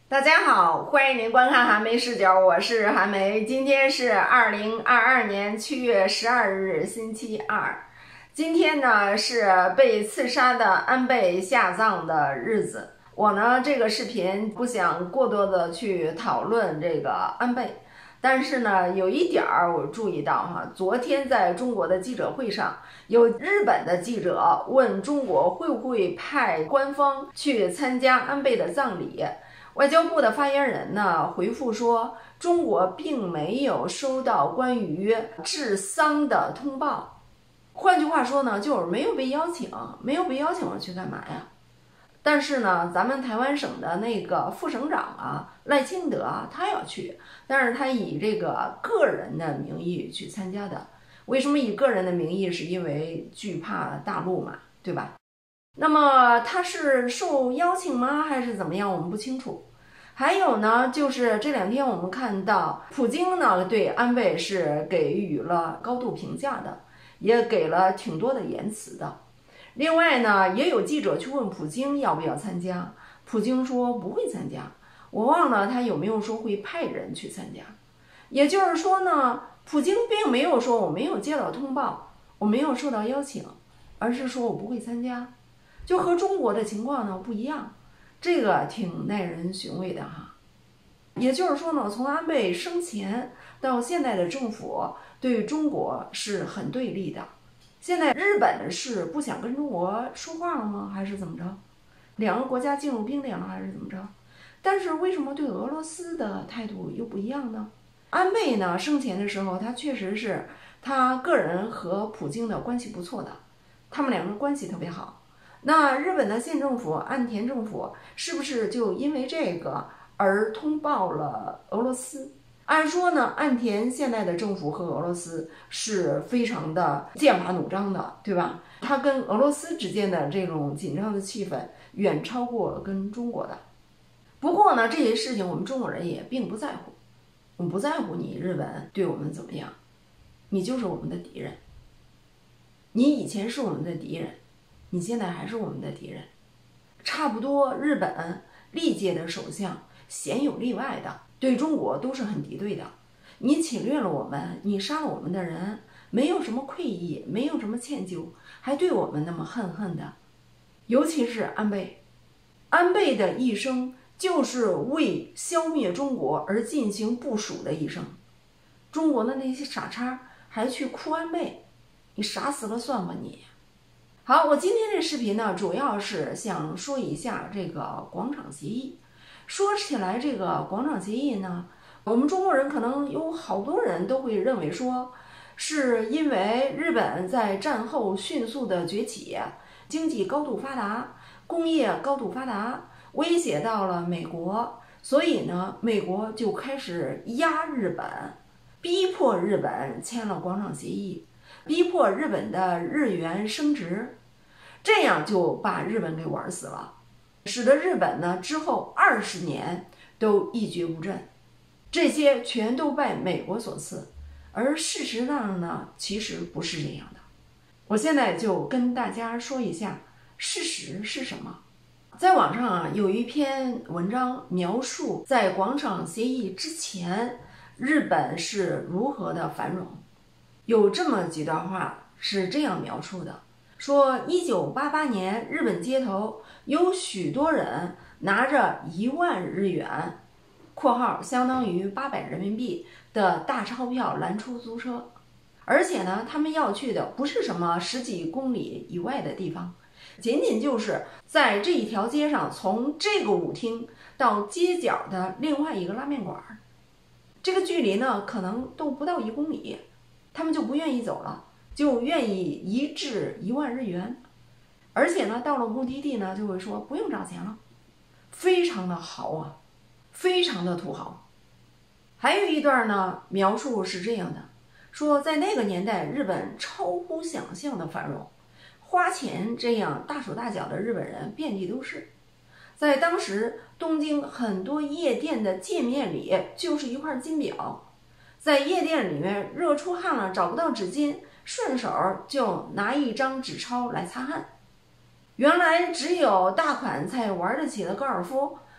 大家好，欢迎您观看韩梅视角，我是韩梅。今天是2022年7月12日，星期二。今天呢是被刺杀的安倍下葬的日子。我呢这个视频不想过多的去讨论这个安倍，但是呢有一点我注意到哈，昨天在中国的记者会上，有日本的记者问中国会不会派官方去参加安倍的葬礼。外交部的发言人呢回复说，中国并没有收到关于治丧的通报。换句话说呢，就是没有被邀请，没有被邀请我去干嘛呀？但是呢，咱们台湾省的那个副省长啊，赖清德啊，他要去，但是他以这个个人的名义去参加的。为什么以个人的名义？是因为惧怕大陆嘛，对吧？那么他是受邀请吗？还是怎么样？我们不清楚。还有呢，就是这两天我们看到普京呢对安倍是给予了高度评价的，也给了挺多的言辞的。另外呢，也有记者去问普京要不要参加，普京说不会参加。我忘了他有没有说会派人去参加。也就是说呢，普京并没有说我没有接到通报，我没有受到邀请，而是说我不会参加，就和中国的情况呢不一样。这个挺耐人寻味的哈。也就是说呢，从安倍生前到现在的政府对中国是很对立的。现在日本是不想跟中国说话了吗？还是怎么着？两个国家进入冰点了还是怎么着？但是为什么对俄罗斯的态度又不一样呢？安倍呢生前的时候，他确实是他个人和普京的关系不错的，他们两个人关系特别好。那日本的县政府岸田政府是不是就因为这个而通报了俄罗斯？按说呢，岸田现在的政府和俄罗斯是非常的剑拔弩张的，对吧？他跟俄罗斯之间的这种紧张的气氛远超过跟中国的。不过呢，这些事情我们中国人也并不在乎，我们不在乎你日本对我们怎么样，你就是我们的敌人。你以前是我们的敌人，你现在还是我们的敌人。差不多日本历届的首相鲜有例外的对中国都是很敌对的。你侵略了我们，你杀了我们的人，没有什么愧意，没有什么歉疚，还对我们那么恨恨的。尤其是安倍，安倍的一生就是为消灭中国而进行部署的一生。中国的那些傻叉还去哭安倍，你傻死了算吧你。好，我今天这视频呢，主要是想说一下这个广场协议。说起来，这个广场协议呢，我们中国人可能有好多人都会认为说，是因为日本在战后迅速的崛起，经济高度发达，工业高度发达，威胁到了美国，所以呢，美国就开始压日本，逼迫日本签了广场协议，逼迫日本的日元升值。这样就把日本给玩死了，使得日本呢之后20年都一蹶不振。这些全都拜美国所赐，而事实上呢，其实不是这样的。我现在就跟大家说一下事实是什么。在网上啊有一篇文章描述在广场协议之前，日本是如何的繁荣。有这么几段话是这样描述的。说1988年日本街头有许多人拿着1万日元（括号相当于800人民币）的大钞票拦出租车，而且呢，他们要去的不是什么10几公里以外的地方，仅仅就是在这一条街上，从这个舞厅到街角的另外一个拉面馆，这个距离呢可能都不到1公里，他们就不愿意走了。就愿意一掷1万日元，而且呢，到了目的地呢，就会说不用找钱了，非常的豪啊，非常的土豪。还有一段呢，描述是这样的，说在那个年代，日本超乎想象的繁荣，花钱这样大手大脚的日本人遍地都是。在当时，东京很多夜店的界面里就是一块金表，在夜店里面热出汗了，找不到纸巾，顺手就拿一张纸钞来擦汗。原来只有大款才玩得起的高尔夫，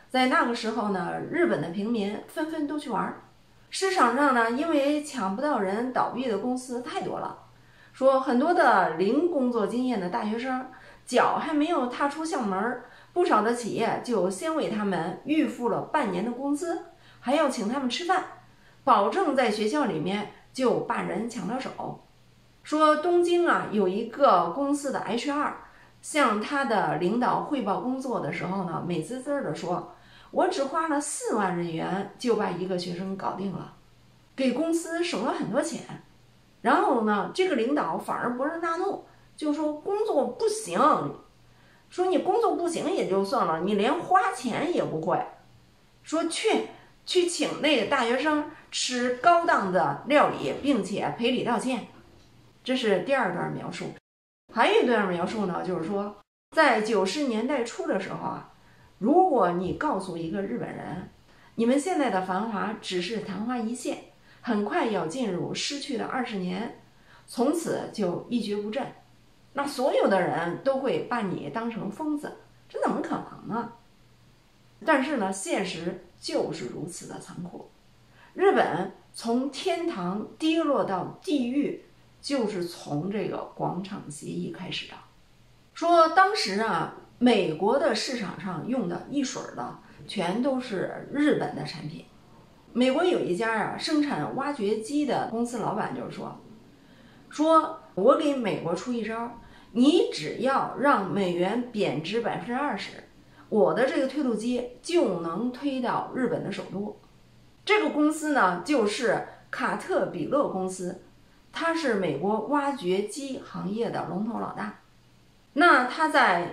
在那个时候呢，日本的平民纷纷都去玩。市场上呢，因为抢不到人，倒闭的公司太多了。说很多的零工作经验的大学生，脚还没有踏出校门，不少的企业就先为他们预付了半年的工资，还要请他们吃饭，保证在学校里面就把人抢到手。说东京啊，有一个公司的 HR 向他的领导汇报工作的时候呢，美滋滋的说，我只花了4万日元就把一个学生搞定了，给公司省了很多钱。然后呢，这个领导反而勃然大怒，就说工作不行，说你工作不行也就算了，你连花钱也不会，说去请那个大学生吃高档的料理，并且赔礼道歉。这是第二段描述。还有一段描述呢，就是说在90年代初的时候啊，如果你告诉一个日本人，你们现在的繁华只是昙花一现，很快要进入失去的20年，从此就一蹶不振，那所有的人都会把你当成疯子，这怎么可能呢？但是呢，现实就是如此的残酷。日本从天堂跌落到地狱，就是从这个广场协议开始的。说当时啊，美国的市场上用的一水的全都是日本的产品。美国有一家啊生产挖掘机的公司老板就是说我给美国出一招，你只要让美元贬值20%，我的这个推土机就能推到日本的首都。这个公司呢，就是卡特彼勒公司，它是美国挖掘机行业的龙头老大。那它在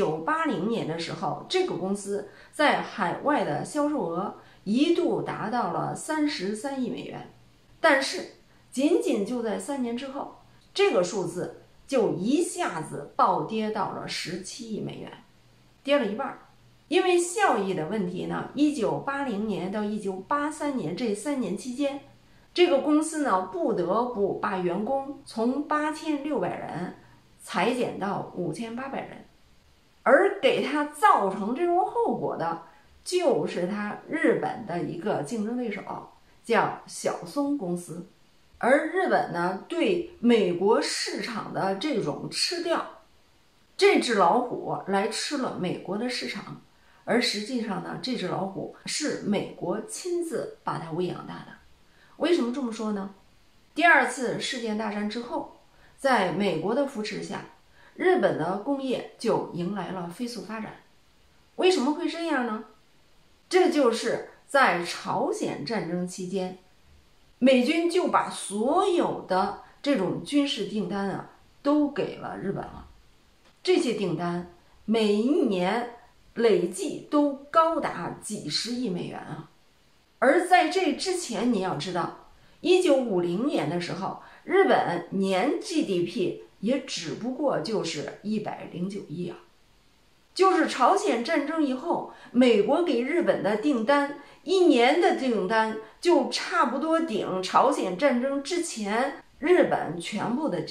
1980年的时候，这个公司在海外的销售额一度达到了33亿美元，但是仅仅就在3年之后，这个数字就一下子暴跌到了17亿美元，跌了一半。因为效益的问题呢，1980年到1983年这3年期间，这个公司呢不得不把员工从8600人裁减到5800人，而给他造成这种后果的就是他日本的一个竞争对手，叫小松公司。而日本呢，对美国市场的这种吃掉，这只老虎来吃了美国的市场，而实际上呢，这只老虎是美国亲自把它喂养大的。为什么这么说呢？第2次世界大战之后，在美国的扶持下，日本的工业就迎来了飞速发展。为什么会这样呢？这就是在朝鲜战争期间，美军就把所有的这种军事订单啊都给了日本了。这些订单每一年累计都高达几十亿美元啊。而在这之前，你要知道1950年的时候，日本年 GDP 也只不过就是109亿啊。就是朝鲜战争以后，美国给日本的订单，一年的订单就差不多顶朝鲜战争之前日本全部的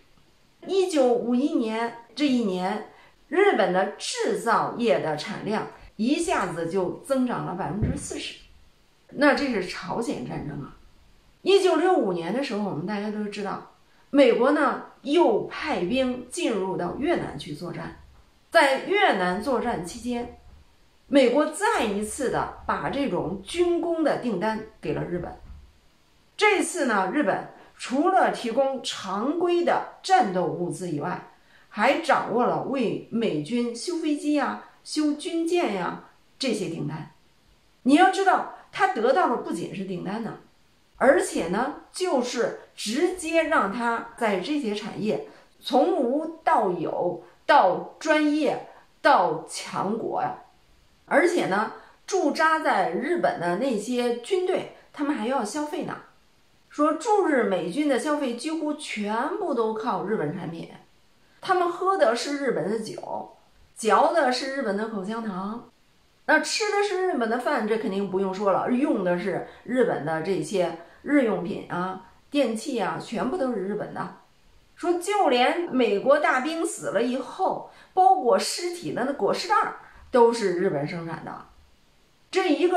GDP。1951年这一年，日本的制造业的产量一下子就增长了40%，那这是朝鲜战争啊。1965年的时候，我们大家都知道，美国呢又派兵进入到越南去作战。在越南作战期间，美国再一次的把这种军工的订单给了日本。这次呢，日本除了提供常规的战斗物资以外，还掌握了为美军修飞机呀、修军舰呀这些订单。你要知道，他得到的不仅是订单呢，而且呢，就是直接让他在这些产业从无到有，到专业，到强国呀。而且呢，驻扎在日本的那些军队，他们还要消费呢。说驻日美军的消费几乎全部都靠日本产品，他们喝的是日本的酒，嚼的是日本的口香糖，那吃的是日本的饭，这肯定不用说了，用的是日本的这些日用品啊、电器啊，全部都是日本的。说就连美国大兵死了以后包裹尸体的那裹尸袋都是日本生产的。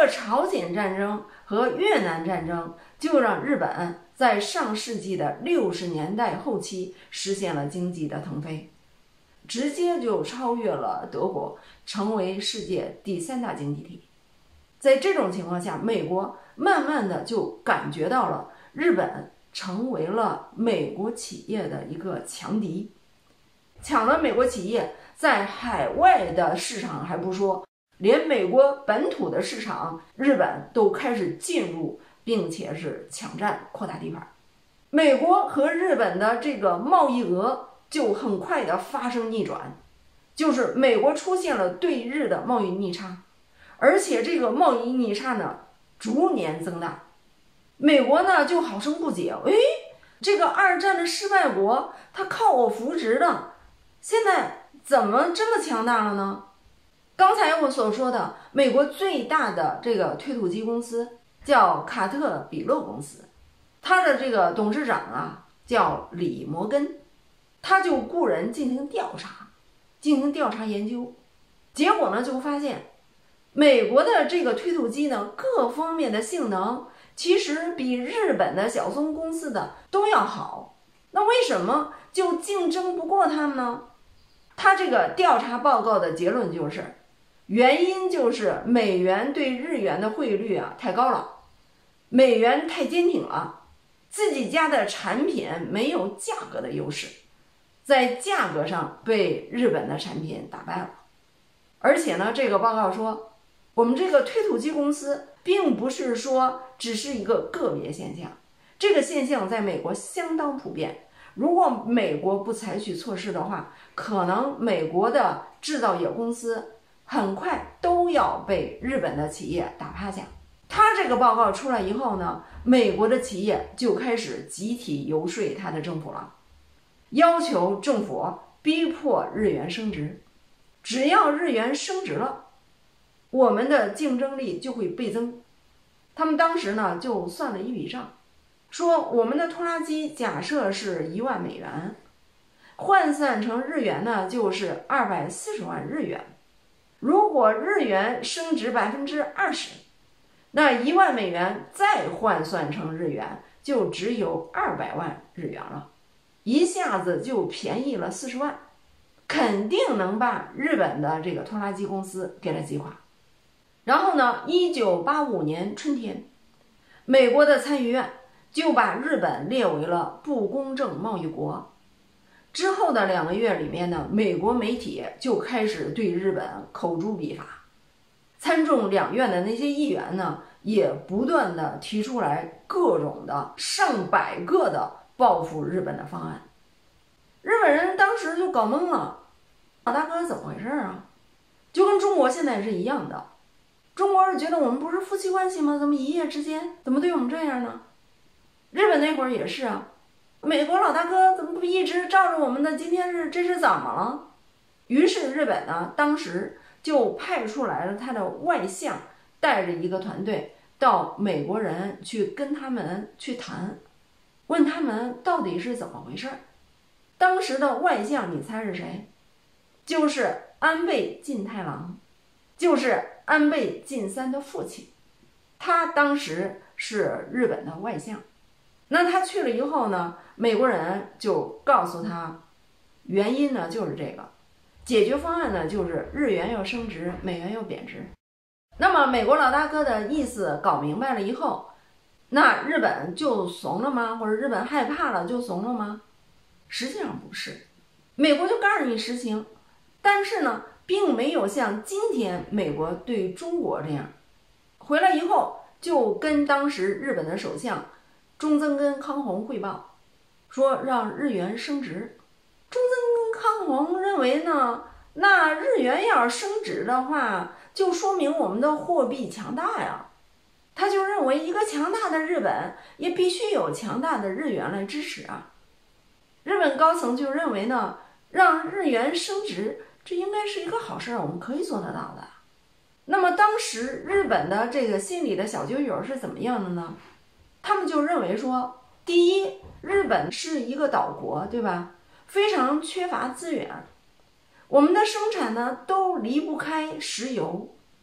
个朝鲜战争和越南战争就让日本在上世纪的60年代后期实现了经济的腾飞，直接就超越了德国，成为世界第3大经济体。在这种情况下，美国慢慢的就感觉到了日本成为了美国企业的一个强敌，抢了美国企业在海外的市场还不说，连美国本土的市场日本都开始进入，并且是抢占扩大地盘。美国和日本的这个贸易额就很快的发生逆转，就是美国出现了对日的贸易逆差，而且这个贸易逆差呢逐年增大。美国呢就好生不解，这个二战的失败国，他靠我扶植的，现在怎么这么强大了呢？刚才我所说的美国最大的这个推土机公司叫卡特彼勒公司，他的这个董事长啊叫李摩根，他就雇人进行调查研究，结果呢就发现美国的这个推土机呢各方面的性能其实比日本的小松公司的都要好，那为什么就竞争不过他们呢？他这个调查报告的结论就是原因就是美元对日元的汇率啊太高了，美元太坚挺了，自己家的产品没有价格的优势，在价格上被日本的产品打败了。而且呢，这个报告说我们这个推土机公司并不是说只是一个个别现象，这个现象在美国相当普遍，如果美国不采取措施的话，可能美国的制造业公司很快都要被日本的企业打趴下。他这个报告出来以后呢，美国的企业就开始集体游说他的政府了，要求政府逼迫日元升值，只要日元升值了，我们的竞争力就会倍增。他们当时呢就算了一笔账，说我们的拖拉机假设是1万美元，换算成日元呢就是240万日元。如果日元升值20%，那1万美元再换算成日元就只有200万日元了，一下子就便宜了40万，肯定能把日本的这个拖拉机公司给它击垮。然后呢，1985年春天，美国的参议院就把日本列为了不公正贸易国。之后的2个月里面呢，美国媒体就开始对日本口诛笔伐，参众两院的那些议员呢，也不断的提出来各种的上百个的报复日本的方案。日本人当时就搞懵了，老大哥怎么回事啊？就跟中国现在是一样的，中国人觉得我们不是夫妻关系吗？怎么一夜之间怎么对我们这样呢？日本那会儿也是啊，美国老大哥怎么不一直照着我们的，今天这是怎么了？于是日本呢，当时就派出来了他的外相，带着一个团队到美国人去跟他们去谈，问他们到底是怎么回事。当时的外相你猜是谁？就是安倍晋太郎，就是安倍晋三的父亲，他当时是日本的外相。那他去了以后呢，美国人就告诉他，原因呢就是这个，解决方案呢就是日元要升值，美元要贬值。那么美国老大哥的意思搞明白了以后，那日本就怂了吗？或者日本害怕了就怂了吗？实际上不是，美国就告诉你实情，但是呢并没有像今天美国对中国这样，回来以后就跟当时日本的首相中曾根康弘汇报，说让日元升值。中曾根康弘认为呢，那日元要是升值的话，就说明我们的货币强大呀。他就认为一个强大的日本也必须有强大的日元来支持啊。日本高层就认为呢，让日元升值，这应该是一个好事，我们可以做得到的。那么当时日本的这个心里的小九友是怎么样的呢？他们就认为说，第一，日本是一个岛国，对吧？非常缺乏资源，我们的生产呢都离不开石油。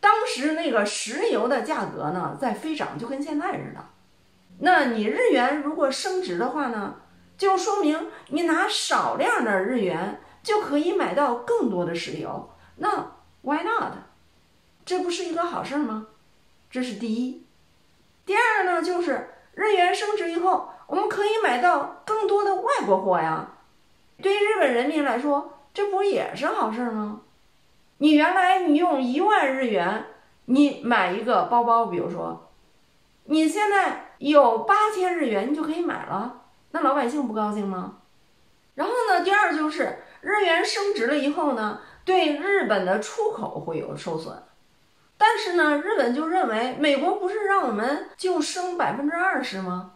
当时那个石油的价格呢在飞涨，就跟现在似的。那你日元如果升值的话呢，就说明你拿少量的日元就可以买到更多的石油，那 why not？ 这不是一个好事吗？这是第一。第二呢，就是日元升值以后，我们可以买到更多的外国货呀。对于日本人民来说，这不也是好事吗？你原来你用1万日元，你买一个包包，比如说，你现在有8000日元，你就可以买了，那老百姓不高兴吗？然后呢，第二就是日元升值了以后呢，对日本的出口会有受损。但是呢，日本就认为美国不是让我们就升20%吗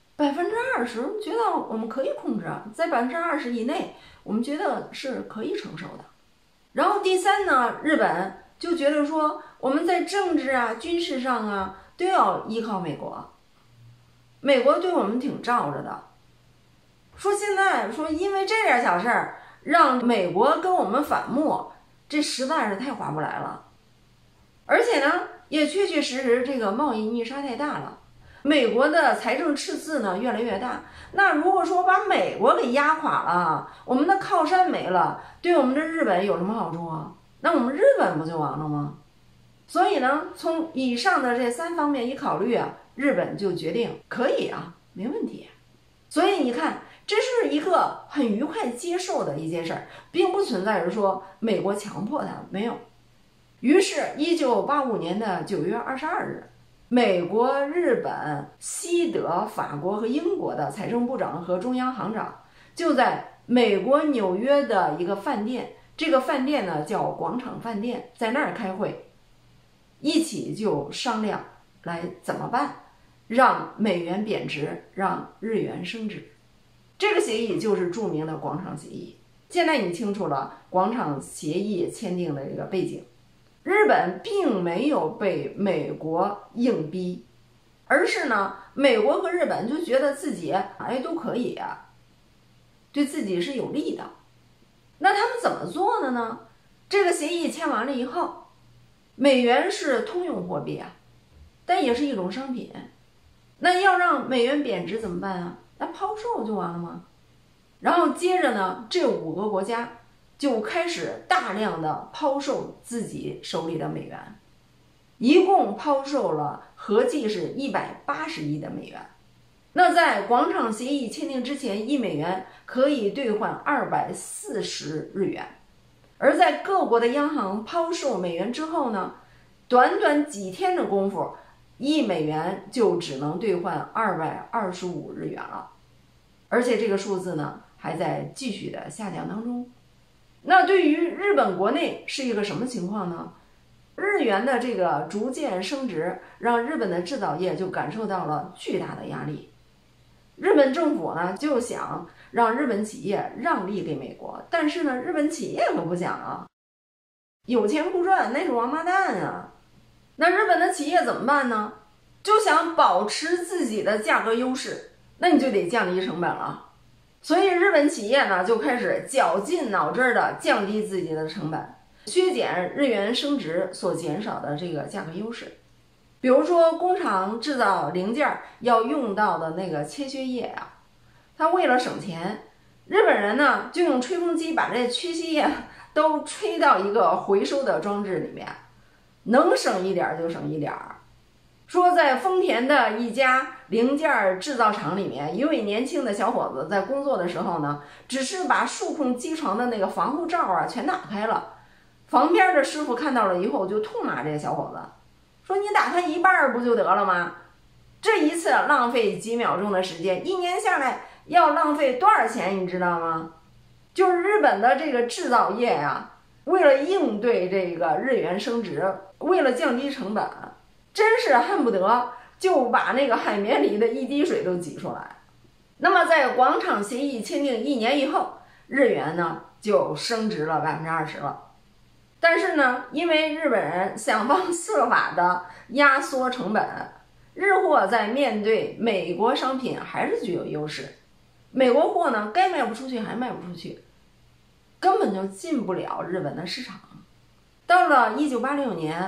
？20%觉得我们可以控制，在20%以内，我们觉得是可以承受的。然后第三呢，日本就觉得说我们在政治啊、军事上啊都要依靠美国，美国对我们挺罩着的。说现在说因为这点小事儿让美国跟我们反目，这实在是太划不来了。而且呢，也确确实实这个贸易逆差太大了，美国的财政赤字呢越来越大。那如果说把美国给压垮了，我们的靠山没了，对我们的日本有什么好处啊？那我们日本不就完了吗？所以呢，从以上的这3方面一考虑啊，日本就决定可以啊，没问题。所以你看，这是一个很愉快接受的一件事儿，并不存在着说美国强迫他，没有。于是1985年的9月22日，美国、日本、西德、法国和英国的财政部长和中央行长就在美国纽约的一个饭店，这个饭店呢叫广场饭店，在那儿开会，一起就商量来怎么办，让美元贬值，让日元升值。这个协议就是著名的广场协议。现在你清楚了广场协议签订的这个背景。日本并没有被美国硬逼，而是呢，美国和日本就觉得自己都可以啊，对自己是有利的。那他们怎么做的呢？这个协议签完了以后，美元是通用货币啊，但也是一种商品。那要让美元贬值怎么办啊？那抛售就完了吗？然后接着呢，这5个国家就开始大量的抛售自己手里的美元，一共抛售了合计是180亿的美元。那在广场协议签订之前，1美元可以兑换240日元，而在各国的央行抛售美元之后呢，短短几天的功夫，1美元就只能兑换225日元了，而且这个数字呢还在继续的下降当中。那对于日本国内是一个什么情况呢？日元的这个逐渐升值，让日本的制造业就感受到了巨大的压力。日本政府呢就想让日本企业让利给美国，但是呢，日本企业可不想啊，有钱不赚那是王八蛋啊。那日本的企业怎么办呢？就想保持自己的价格优势，那你就得降低成本了。所以日本企业呢就开始绞尽脑汁的降低自己的成本，削减日元升值所减少的这个价格优势。比如说工厂制造零件要用到的那个切削液啊，它为了省钱，日本人呢就用吹风机把这缺削液都吹到一个回收的装置里面，能省一点就省一点。说在丰田的一家零件制造厂里面，一位年轻的小伙子在工作的时候呢，只是把数控机床的那个防护罩啊全打开了，旁边的师傅看到了以后就痛骂这个小伙子，说你打开一半不就得了吗？这一次浪费几秒钟的时间，1年下来要浪费多少钱你知道吗？就是日本的这个制造业啊，为了应对这个日元升值，为了降低成本，真是恨不得就把那个海绵里的一滴水都挤出来。那么在广场协议签订1年以后，日元呢就升值了20%了。但是呢，因为日本人想方设法的压缩成本，日货在面对美国商品还是具有优势。美国货呢，该卖不出去还卖不出去，根本就进不了日本的市场。到了1986年，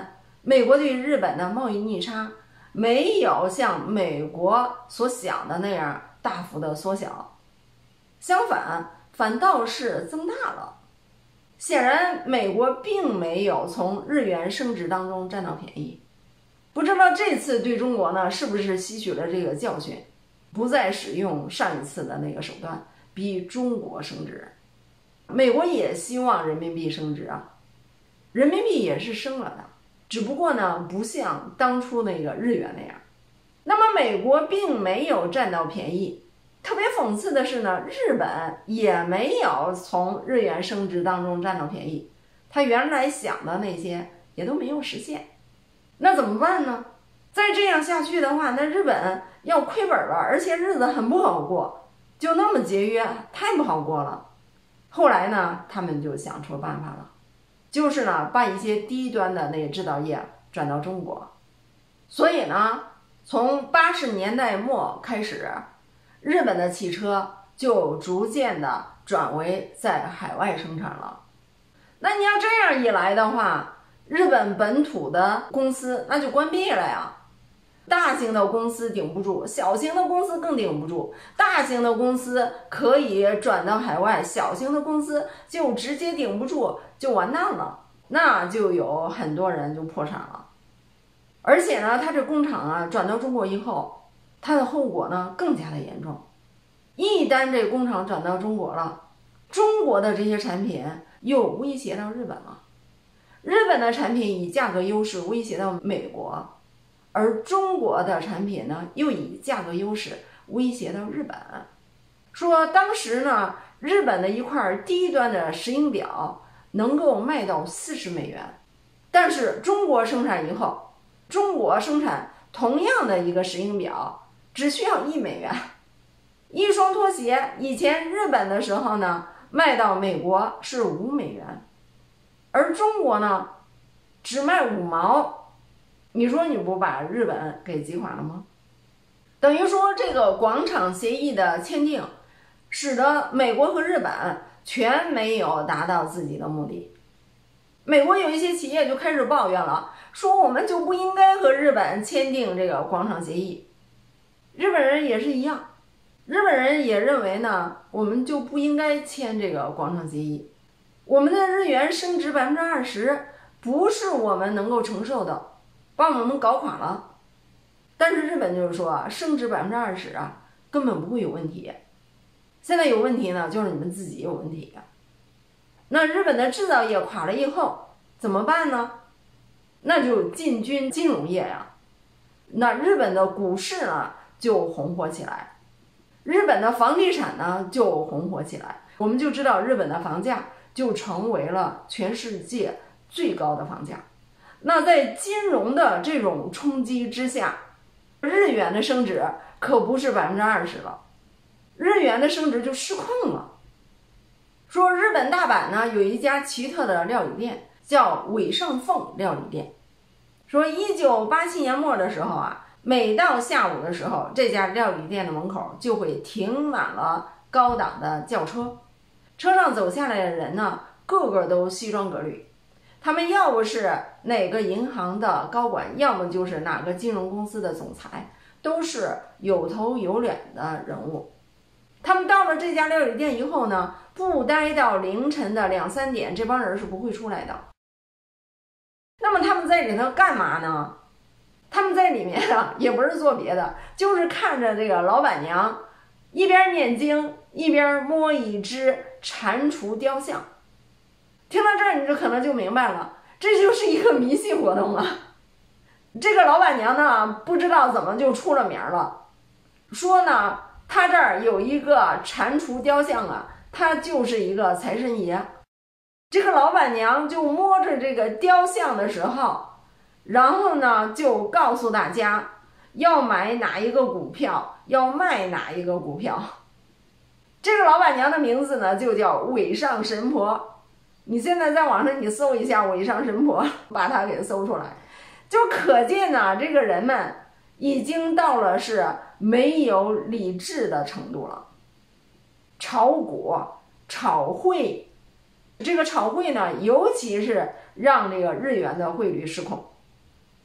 美国对日本的贸易逆差没有像美国所想的那样大幅的缩小，相反，反倒是增大了。显然，美国并没有从日元升值当中占到便宜。不知道这次对中国呢，是不是吸取了这个教训，不再使用上一次的那个手段，逼中国升值。美国也希望人民币升值啊，人民币也是升了的，只不过呢，不像当初那个日元那样。那么美国并没有占到便宜。特别讽刺的是呢，日本也没有从日元升值当中占到便宜，他原来想的那些也都没有实现。那怎么办呢？再这样下去的话，那日本要亏本了，而且日子很不好过，就那么节约，太不好过了。后来呢，他们就想出办法了，就是呢，把一些低端的那个制造业转到中国。所以呢，从80年代末开始，日本的汽车就逐渐的转为在海外生产了。那你要这样一来的话，日本本土的公司那就关闭了呀。大型的公司顶不住，小型的公司更顶不住。大型的公司可以转到海外，小型的公司就直接顶不住，就完蛋了。那就有很多人就破产了。而且呢，它这工厂啊转到中国以后，它的后果呢更加的严重。一旦这工厂转到中国了，中国的这些产品又威胁到日本了。日本的产品以价格优势威胁到美国，而中国的产品呢又以价格优势威胁到日本。说当时呢，日本的一块低端的石英表能够卖到40美元，但是中国生产以后，中国生产同样的一个石英表只需要1美元。一双拖鞋以前日本的时候呢，卖到美国是5美元，而中国呢只卖5毛。你说你不把日本给击垮了吗？等于说这个广场协议的签订，使得美国和日本全没有达到自己的目的。美国有一些企业就开始抱怨了，说我们就不应该和日本签订这个广场协议。日本人也是一样，日本人也认为呢，我们就不应该签这个广场协议。我们的日元升值20%，不是我们能够承受的，把我们搞垮了。但是日本就是说，升值20%啊，根本不会有问题。现在有问题呢，就是你们自己有问题。那日本的制造业垮了以后怎么办呢？那就进军金融业呀。那日本的股市呢就红火起来，日本的房地产呢就红火起来。我们就知道日本的房价就成为了全世界最高的房价。那在金融的这种冲击之下，日元的升值可不是20%了，日元的升值就失控了。说日本大阪呢有一家奇特的料理店，叫尾上凤料理店。说1987年末的时候啊，每到下午的时候，这家料理店的门口就会停满了高档的轿车，车上走下来的人呢，个个都西装革履。他们要不是哪个银行的高管，要么就是哪个金融公司的总裁，都是有头有脸的人物。他们到了这家料理店以后呢，不待到凌晨的2、3点，这帮人是不会出来的。那么他们在里头干嘛呢？他们在里面啊，也不是做别的，就是看着这个老板娘一边念经一边摸一只蟾蜍雕像。听到这儿你就可能就明白了，这就是一个迷信活动啊。这个老板娘呢，不知道怎么就出了名了，说呢他这儿有一个蟾蜍雕像啊，他就是一个财神爷。这个老板娘就摸着这个雕像的时候，然后呢就告诉大家要买哪一个股票，要卖哪一个股票。这个老板娘的名字呢就叫尾上神婆。你现在在网上你搜一下尾上神婆，把它给搜出来，就可见呢这个人们已经到了是没有理智的程度了。炒股炒汇，这个炒汇呢尤其是让这个日元的汇率失控。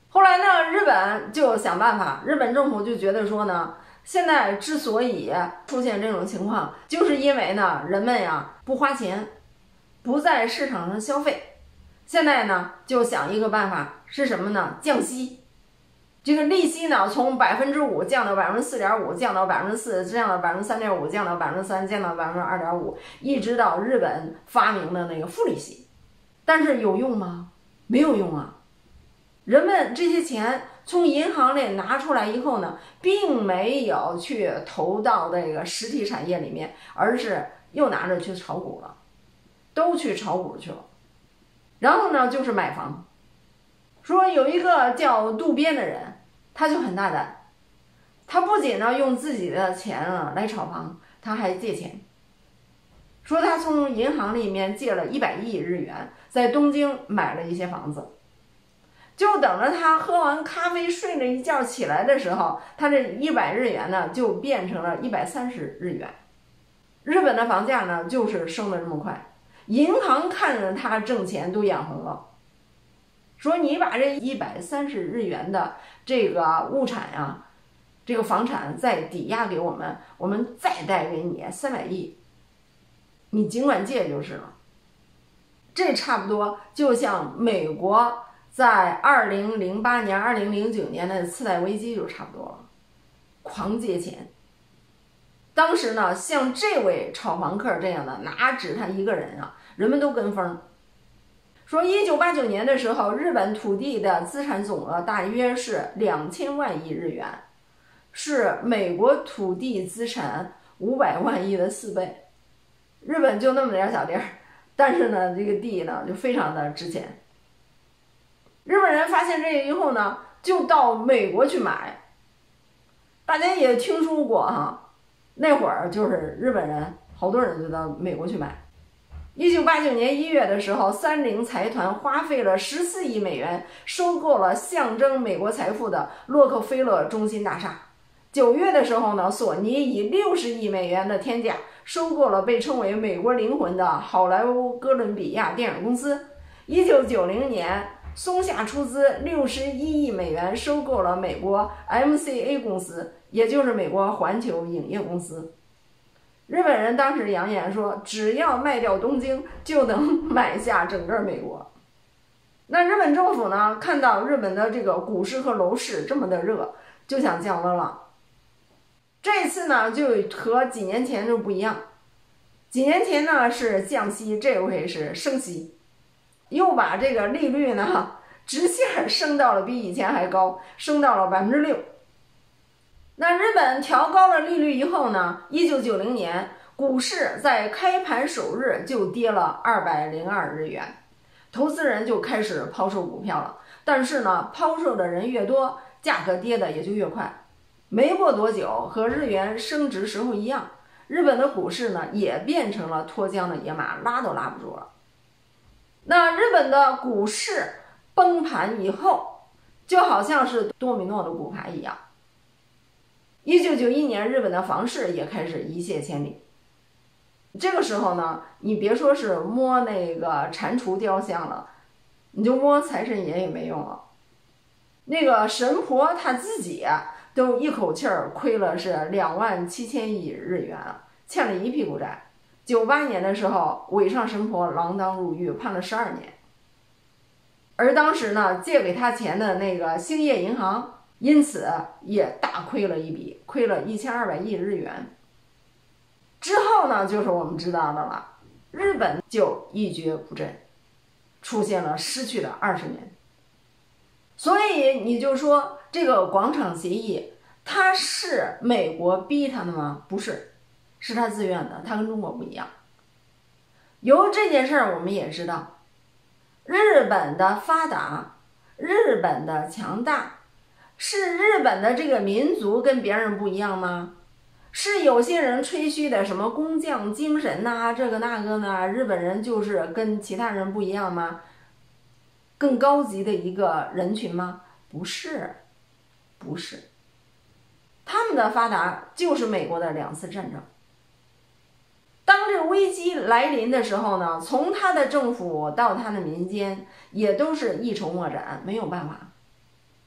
后来呢，日本就想办法，日本政府就觉得说呢，现在之所以出现这种情况，就是因为呢，人们呀不花钱，不在市场上消费。现在呢，就想一个办法是什么呢？降息。这个利息呢，从5%降到4.5%，降到4%，降到3.5%，降到3%，降到2.5%，一直到日本发明的那个负利息。但是有用吗？没有用啊！人们这些钱从银行里拿出来以后呢，并没有去投到这个实体产业里面，而是又拿着去炒股了，都去炒股去了。然后呢，就是买房。说有一个叫渡边的人，他就很大胆，他不仅呢用自己的钱啊来炒房，他还借钱。说他从银行里面借了100亿日元，在东京买了一些房子。就等着他喝完咖啡睡了一觉起来的时候，他这100日元呢就变成了130日元。日本的房价呢就是升得这么快，银行看着他挣钱都眼红了，说你把这130日元的这个物产呀，这个房产再抵押给我们，我们再贷给你300亿，你尽管借就是了。这差不多就像美国在2008年、2009年的次贷危机就差不多了，狂借钱。当时呢，像这位炒房客这样的，哪止他一个人啊，人们都跟风。说1989年的时候，日本土地的资产总额大约是2000万亿日元，是美国土地资产500万亿的4倍。日本就那么点小地儿，但是呢，这个地呢就非常的值钱。日本人发现这个以后呢，就到美国去买。大家也听说过哈，那会儿就是日本人好多人就到美国去买。1989年1月的时候，三菱财团花费了14亿美元收购了象征美国财富的洛克菲勒中心大厦。9月的时候呢，索尼以60亿美元的天价收购了被称为美国灵魂的好莱坞哥伦比亚电影公司。1990年，松下出资61亿美元收购了美国 MCA 公司，也就是美国环球影业公司。日本人当时扬言说，只要卖掉东京，就能买下整个美国。那日本政府呢，看到日本的这个股市和楼市这么的热，就想降温了。这次呢，就和几年前就不一样。几年前呢是降息，这回是升息，又把这个利率呢直线升到了比以前还高，升到了6%。那日本调高了利率以后呢，1990年股市在开盘首日就跌了202日元，投资人就开始抛售股票了。但是呢，抛售的人越多，价格跌的也就越快。没过多久，和日元升值时候一样，日本的股市呢也变成了脱缰的野马，拉都拉不住了。那日本的股市崩盘以后，就好像是多米诺的骨牌一样。1991年，日本的房市也开始一泻千里。这个时候呢，你别说是摸那个蟾蜍雕像了，你就摸财神爷也没用了。那个神婆他自己都一口气儿亏了是27000亿日元，欠了一屁股债。98年的时候，尾上神婆锒铛入狱，判了12年。而当时呢，借给他钱的那个兴业银行，因此也大亏了一笔，亏了1200亿日元。之后呢，就是我们知道的了，日本就一蹶不振，出现了失去的20年。所以你就说这个广场协议，它是美国逼他的吗？不是，是他自愿的，他跟中国不一样。由这件事儿我们也知道，日本的发达，日本的强大，是日本的这个民族跟别人不一样吗？是有些人吹嘘的什么工匠精神呐，这个那个呢，日本人就是跟其他人不一样吗？更高级的一个人群吗？不是，不是。他们的发达就是美国的2次战争。当这个危机来临的时候呢，从他的政府到他的民间也都是一筹莫展，没有办法。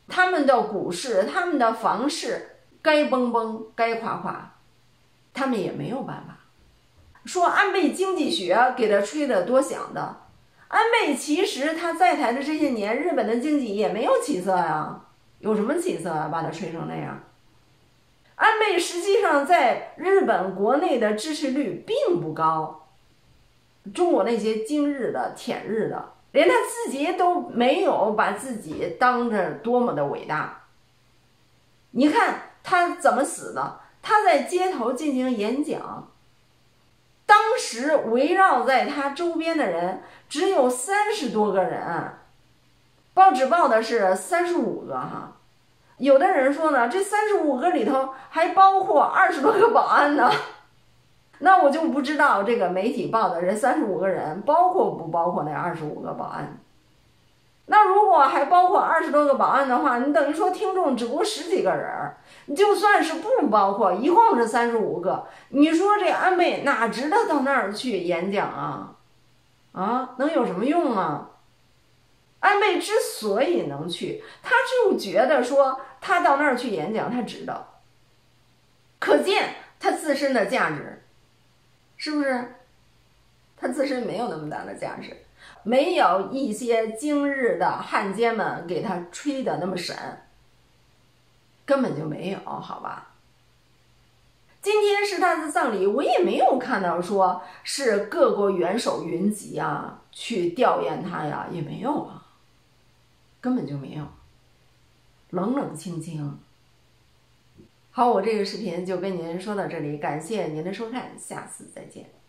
他们的股市、他们的房市该崩崩该垮垮，他们也没有办法。说安倍经济学给他吹得多响的，安倍其实他在台的这些年，日本的经济也没有起色呀，有什么起色啊？把他吹成那样。安倍实际上在日本国内的支持率并不高，中国那些经日的、舔日的，连他自己都没有把自己当着多么的伟大。你看他怎么死的？他在街头进行演讲，当时围绕在他周边的人只有30多个人，报纸报的是35个哈。有的人说呢，这35个里头还包括20多个保安呢。那我就不知道这个媒体报的这35个人包括不包括那25个保安。那如果还包括20多个保安的话，你等于说听众只不过10几个人，就算是不包括，一共是35个。你说这安倍哪值得到那儿去演讲啊？能有什么用啊？安倍之所以能去，他就觉得说他到那儿去演讲，他值得，可见他自身的价值，是不是？他自身没有那么大的价值，没有一些今日的汉奸们给他吹的那么神，根本就没有，好吧？今天是他的葬礼，我也没有看到说是各国元首云集啊，去吊唁他呀，也没有啊。根本就没有，冷冷清清。好，我这个视频就跟您说到这里，感谢您的收看，下次再见。